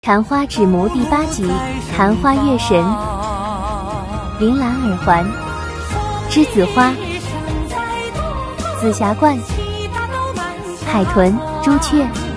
昙花指目第8集，昙花月神，铃兰耳环，栀子花，紫霞冠，海豚，朱雀。